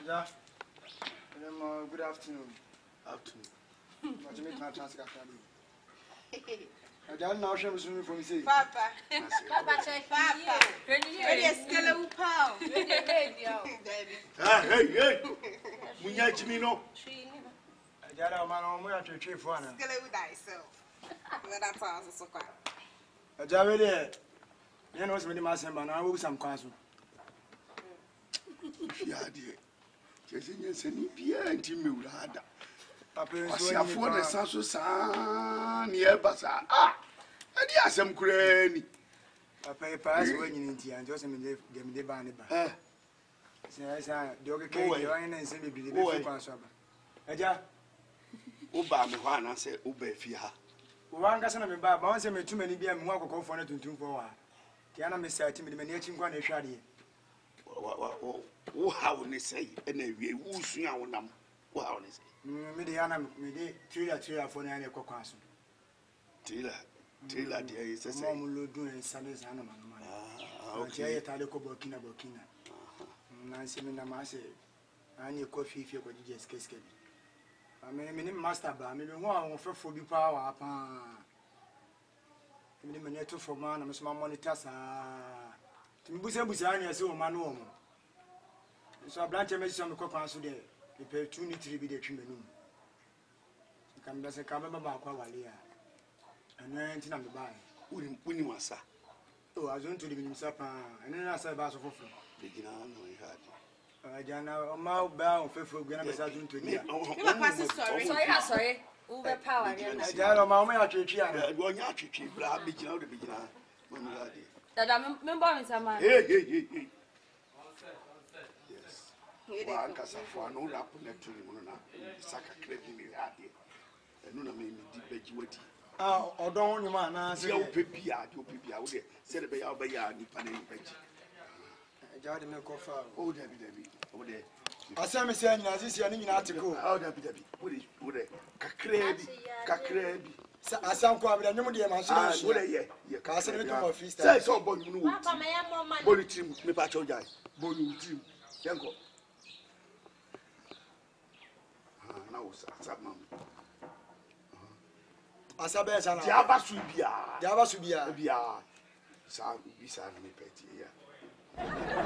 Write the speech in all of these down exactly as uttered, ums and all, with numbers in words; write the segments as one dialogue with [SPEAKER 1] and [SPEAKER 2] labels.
[SPEAKER 1] Yeah. Um, good afternoon.
[SPEAKER 2] Afternoon.
[SPEAKER 1] What do you make my chance to I don't know how from say.
[SPEAKER 3] Papa.
[SPEAKER 4] Papa,
[SPEAKER 3] Papa. Ready a skeleton pow.
[SPEAKER 2] Ah, hey, hey. Munya chimino.
[SPEAKER 1] I got a man on where to tree for an
[SPEAKER 3] Skeleton thyself. Let that pass so quick.
[SPEAKER 1] a javely. You know, some master, but I will some council.
[SPEAKER 2] Yeah, dear. Chasing yes, and Pierre and Timmy would have that.
[SPEAKER 1] Papa,
[SPEAKER 2] I afford the Sanso San near Bassa. Ah, and yes, some cranny.
[SPEAKER 1] Papa, pass when you need and just give me the banner.
[SPEAKER 2] Eh,
[SPEAKER 1] Since I do okay, you ain't send me the
[SPEAKER 2] boy.
[SPEAKER 1] Aja,
[SPEAKER 2] Oba me one and say, Obe Fia.
[SPEAKER 1] one cousin of me, but once I made too many beer and walk over for it to two for a Tiana Miss Timmy, the Maniachin one a shady.
[SPEAKER 2] Oh, how would they say? And they will swing out them. Wow, they say.
[SPEAKER 1] Mediana, me three or three or four nine o'clock.
[SPEAKER 2] Taylor, Taylor, dear, is a
[SPEAKER 1] mom will do in Sundays animal. Okay, Talico Burkina Burkina. Nancy Minamase, I need coffee if you could just kiss it. I mean, master, but maybe one for full power upon the minute for man, and small monitors. Timbusa Busania, so manual. So I blanch a message on the cock answer there. The opportunity to be the chimney. You can just come about Quavalia. And then I'm the buy.
[SPEAKER 2] Wouldn't win you, sir.
[SPEAKER 1] Oh, I was going to live in himself, and then I said, Bass of Offering.
[SPEAKER 2] Begin on, we had.
[SPEAKER 1] I don't know, my bow, faithful, going to be to me.
[SPEAKER 3] Sorry.
[SPEAKER 4] sorry, sorry. Uber power.
[SPEAKER 1] I don't know, my church.
[SPEAKER 2] One yacht, but I'll begin out the beginner.
[SPEAKER 4] That I remember in some man.
[SPEAKER 2] Hey, hey, hey, hey. Yes. One cassa for no rap on that to you, Saka credit me, and none of me deep veggie.
[SPEAKER 1] Ah, or don't you man, I say,
[SPEAKER 2] Your pipi, your pipi, I would say, by our bayard, Nippon veggie.
[SPEAKER 1] I got him a coffee.
[SPEAKER 2] Oh, Debbie, Debbie, over there.
[SPEAKER 1] I saw me saying, as this young article.
[SPEAKER 2] Oh, Debbie, Debbie, what is, what a cacrebi, cacrebi.
[SPEAKER 1] I sound quite a new dear man.
[SPEAKER 2] Ah, what a year, your
[SPEAKER 1] castle into my feast.
[SPEAKER 2] Say so, boy, you know,
[SPEAKER 4] Papa, may I have more money?
[SPEAKER 2] body team, me patch your guy, boy, you team, Yanko. Ah, now, sir, mamma.
[SPEAKER 1] Asabes and
[SPEAKER 2] Java Subia,
[SPEAKER 1] Java Subia,
[SPEAKER 2] Bia, Sam, beside me, petty, yeah.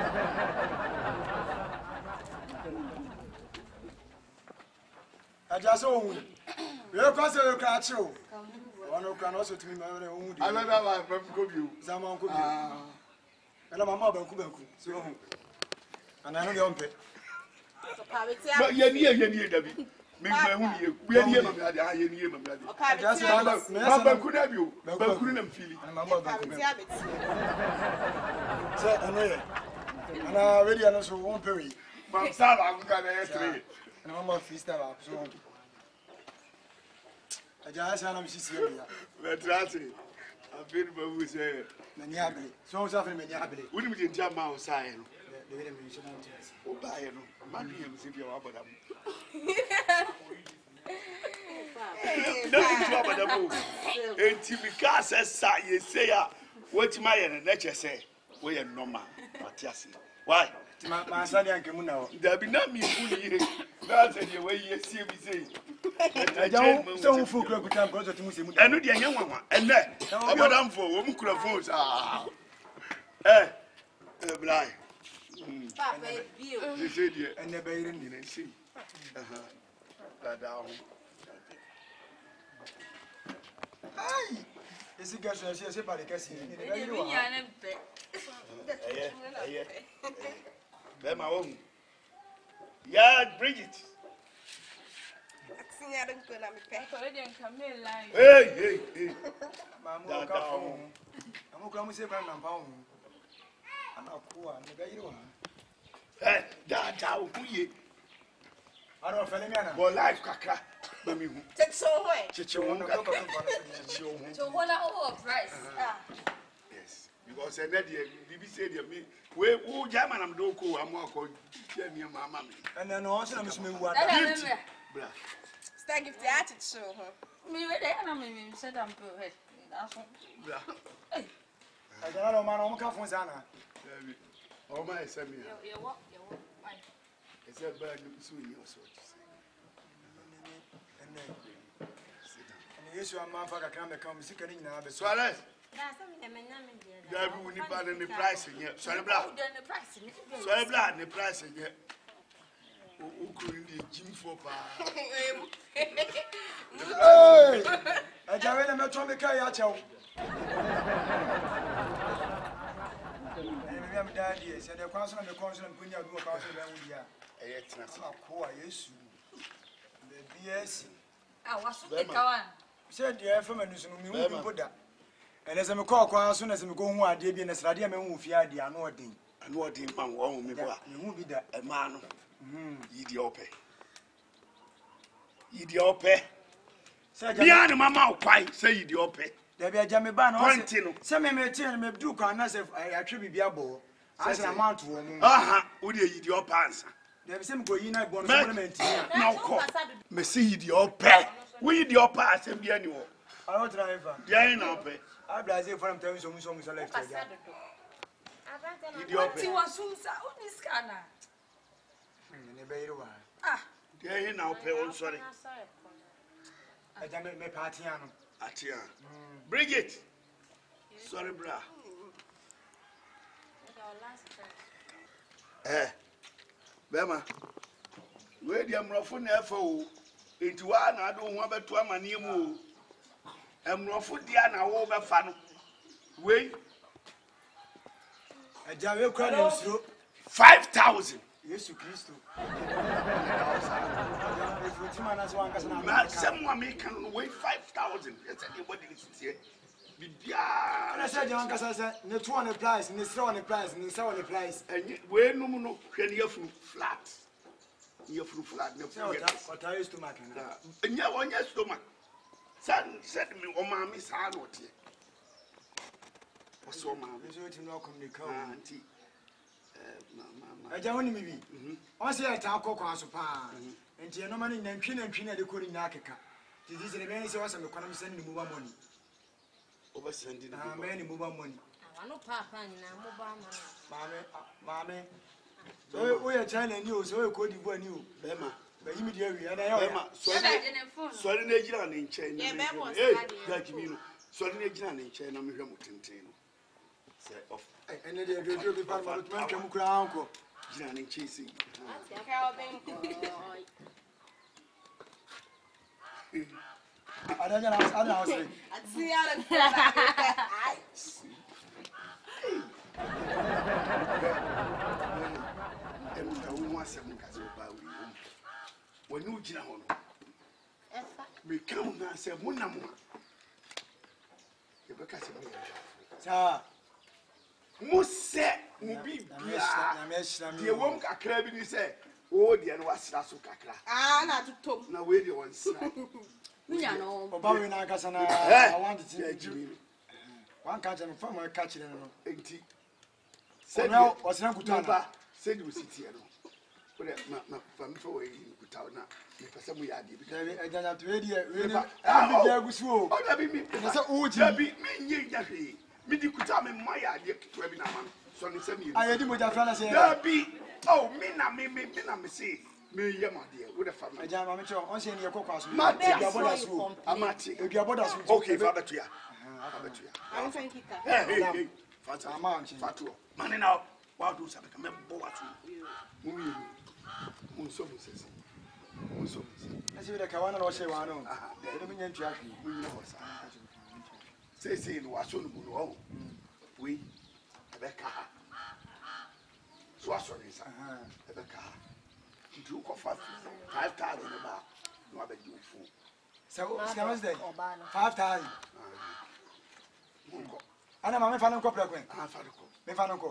[SPEAKER 1] I just own. We are crossing the catch you. One who can also to me, my own.
[SPEAKER 2] I remember my friend Kobu,
[SPEAKER 1] Zaman could be. And I'm a mother Kubanku. So, and I know the uncle.
[SPEAKER 2] but you're near, you're near, Debbie. Me, my own, we are near, I am near, my brother.
[SPEAKER 1] I just
[SPEAKER 2] Papa could have you, but couldn't feel it.
[SPEAKER 1] and my mother. So, anyway, and I already announced one period.
[SPEAKER 2] From Sala, I'm going to three.
[SPEAKER 1] And I'm a feast of so. I just had a sister.
[SPEAKER 2] But that's it. I've been who say,
[SPEAKER 1] Many happy. So, something many happy.
[SPEAKER 2] wouldn't we jump outside?
[SPEAKER 1] The way they mention it.
[SPEAKER 2] Oh, buy it. Maybe I'm simply about them. Nothing to about the move. And Timika says, you say, what my and nature say, we are normal. Why?
[SPEAKER 1] My son, Yankimuna.
[SPEAKER 2] There be not me fully. That's the way you see me say.
[SPEAKER 1] I don't so full clock time goes to Muslim.
[SPEAKER 2] I know the young one, and then about them for woman could have votes. Ah, eh, blind.
[SPEAKER 3] Papa, you.
[SPEAKER 2] You said,
[SPEAKER 1] And the baby in
[SPEAKER 2] didn't see. Uh huh. That down.
[SPEAKER 1] Aye. Is it gas? I say, by the cassie.
[SPEAKER 2] Then my own. Yeah, Bridget. Hey, hey, hey.
[SPEAKER 1] Mamma, I'm going to say, I'm pound. I'm not poor, and the baby one.
[SPEAKER 2] Hey, that down, who ye?
[SPEAKER 1] I don't feel any.
[SPEAKER 2] Well, life, caca. Let me
[SPEAKER 3] Take so away.
[SPEAKER 1] Chicho,
[SPEAKER 4] To one hour of price.
[SPEAKER 2] yes, because I know the B B C me. We who German am do ko am akọ tell me mama me.
[SPEAKER 1] and then also I'm swimming water.
[SPEAKER 4] That I remember.
[SPEAKER 2] Bra.
[SPEAKER 3] Stag if the attitude show her.
[SPEAKER 4] Me wait there and me said I'm poor head. That's all.
[SPEAKER 2] Bra.
[SPEAKER 1] I don't know, man. I'm coming from Zana.
[SPEAKER 2] Oh my send me.
[SPEAKER 4] You you what? You what? Why?
[SPEAKER 2] It's a bad news in your sort.
[SPEAKER 1] And yes, you are my father can become sick and now.
[SPEAKER 2] Suarez. That we need bad in the price in here. Sorry, blood. Sorry, blood, the price in here. Who could be Jim for pa?
[SPEAKER 1] Hey! I tell you, I'm trying to carry out. I'm daddy, said the council and the council and putting your council down with ya. It's not poor, yes. The B S.
[SPEAKER 4] I was the car.
[SPEAKER 1] Said the effeminate who put that. And as I'm a call, as soon as I'm going, I did be in a stadium and who feared the annoying.
[SPEAKER 2] And what did man want me?
[SPEAKER 1] You won't be that.
[SPEAKER 2] A man. Idiope. Idiope. Diana, mamma, quite say idiope. There be a jammy ban on some may tell me do can as if I attribute be a ball. As an amount to woman. Aha, would you eat your pants? There is some going at one moment. No, me see idiope. We eat your pass and be annual. I don't drive. Yeah, no pay. I bless you for telling some songs left. Idiope
[SPEAKER 4] was soon on this canna.
[SPEAKER 1] Ah,
[SPEAKER 2] there now pay on sorry.
[SPEAKER 1] I don't make me party.
[SPEAKER 2] Atia. Bridget. Sorry, bra. Eh. Bema. Where the amrofo na efo into one I don't want to amani mu. Amrofo dia na wo be fa no. We
[SPEAKER 1] Ajawe kwa na usuro
[SPEAKER 2] five thousand.
[SPEAKER 1] Yesu Kristo.
[SPEAKER 2] Ma someone make can wait five thousand. Yes, anybody is here. Bibia.
[SPEAKER 1] I said you ankasa say ne two on the price, ne three on the price, ne seven on the price.
[SPEAKER 2] And we no no hwe ne afuru flat. You afuru flat ne
[SPEAKER 1] flat. What are you stomach na?
[SPEAKER 2] Nya wonya stomach. Said said me o ma mi sa no tie. What's your mom?
[SPEAKER 1] So it no communicate.
[SPEAKER 2] Auntie.
[SPEAKER 1] I don't want me. I say I talk on so pa. And you know, man, and Pin and Pin at the Korean Nakaka. This is the very source of economy sending move money.
[SPEAKER 2] Over sending
[SPEAKER 1] many move money.
[SPEAKER 4] I know Papa and I'm
[SPEAKER 1] Mammy, Mammy. So we are China news, so we could do a new Bema. But immediately, and I am so in a Jiran in China. Like you, so in a Jiran in China, I'm Tintino. Say off. And then they do the Parliament Crown. Jiran in Chasing. I don't know. I don't know.
[SPEAKER 3] See,
[SPEAKER 2] when you jina hono me come na say munam e be ka se be
[SPEAKER 1] sa
[SPEAKER 2] mu se mu bi bia de wom kakra bi ni say o de no wasra so kakra
[SPEAKER 3] ah na tutom
[SPEAKER 2] na we de won sra
[SPEAKER 4] Munya no
[SPEAKER 1] oba we na akasa na I want to see one catch and from my catch no
[SPEAKER 2] enti
[SPEAKER 1] say now wasna kutana
[SPEAKER 2] say you sit here no we ma ma fam for we kutaw na me pese mu ya de bi
[SPEAKER 1] aganya to we de we ni abi de agusu o
[SPEAKER 2] o da bi mi
[SPEAKER 1] na say o ji
[SPEAKER 2] da bi mi nyi ja hwe mi di kuta me ma ya de kitwa bi na ma so ni say mi
[SPEAKER 1] ayedi moja fra na say
[SPEAKER 2] da bi oh mi na me me me na me say me ye ma de we the family
[SPEAKER 1] aganya ma me cho on say ni ye kokwa so
[SPEAKER 2] ma de
[SPEAKER 1] aboda so
[SPEAKER 2] amati
[SPEAKER 1] eduaboda so
[SPEAKER 2] okay fa betu ya fa betu ya
[SPEAKER 3] I'm thank you ka
[SPEAKER 2] hey hey fata
[SPEAKER 1] amanchi
[SPEAKER 2] fatu mane na wa do sa be ka me bo watu mu mi mu so mu sese mu so
[SPEAKER 1] na say we the kawana no say wa no e do me nyantu ahwe
[SPEAKER 2] mu nyina ho sa say say no wa so no bu no we e be ka so aso ni sa e be ka do ko five thousand ba no abedi fu
[SPEAKER 1] so scammers day five thousand ana mama fa no ko pre kwen
[SPEAKER 2] ah fa ko
[SPEAKER 1] me fa no ko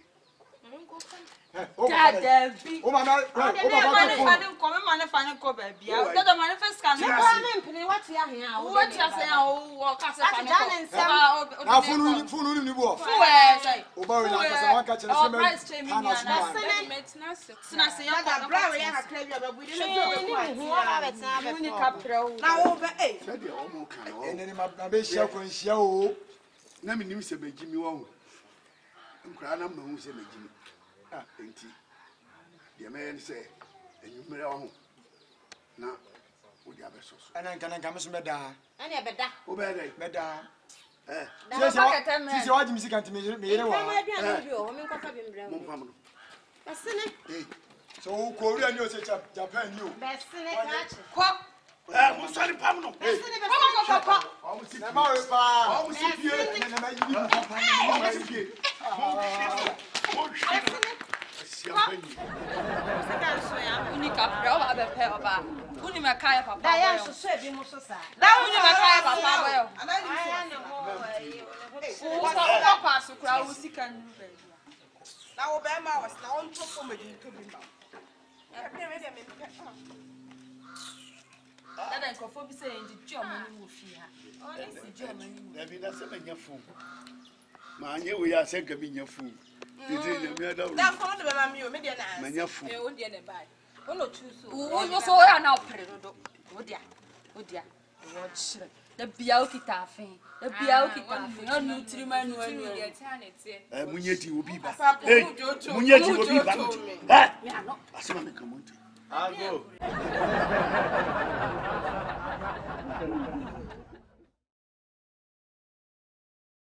[SPEAKER 4] Dada bi.
[SPEAKER 1] O mama, o mama
[SPEAKER 4] ko phone. Ko me mane fa ne ko ba bia. Dada mane fa scan. Me ko me mpini wati ahia. Wati ahia o wo ka se fa ne ko.
[SPEAKER 1] Na phone phone ni bo.
[SPEAKER 4] Fu eh sai.
[SPEAKER 1] O ba we na ka se wan ka chere se me.
[SPEAKER 4] Ana se sina se ya
[SPEAKER 3] da bra we ya hakra bi ba bu de le ko ko
[SPEAKER 4] hu wa betan be ni kapra o.
[SPEAKER 3] na wo be eh
[SPEAKER 2] say de o mo kan o
[SPEAKER 1] ene ni ma be hia ko nhia o
[SPEAKER 2] na me nim se begimi wo nkra na ma hu se begimi ah enti The man say, and you may own. Now, would you have a sauce?
[SPEAKER 1] And I can come some better.
[SPEAKER 3] And a better.
[SPEAKER 2] Oh, better.
[SPEAKER 1] Better.
[SPEAKER 2] Eh,
[SPEAKER 1] Just what music and to me. So, Korea knows Japan, you.
[SPEAKER 3] Best in
[SPEAKER 2] eh, I'm sorry, Pamno. Eh,
[SPEAKER 1] almost in America. Almost in here. Almost here.
[SPEAKER 4] Unica, brava, a pay of a Unima Kaya Papa.
[SPEAKER 3] I am so be most sad.
[SPEAKER 4] That Unima Kaya Papa. What pass to crowd was sick and
[SPEAKER 3] now Obama was now on top of me.
[SPEAKER 4] That I could be saying the German will Germany.
[SPEAKER 2] There be nothing in your food. Man, you we are saying, in your food.
[SPEAKER 3] That phone of a meal, maybe an
[SPEAKER 2] your food.
[SPEAKER 3] I won't get a bag. Oh, no, too soon.
[SPEAKER 4] Who was so now, Predo? Oh, dear. Oh, dear. Watch the Biauki taffing. The Biauki taffing. No new three men will be eternity.
[SPEAKER 2] Munyeti will be back. Hey, Munyeti will be back. I saw me come on. I'll go.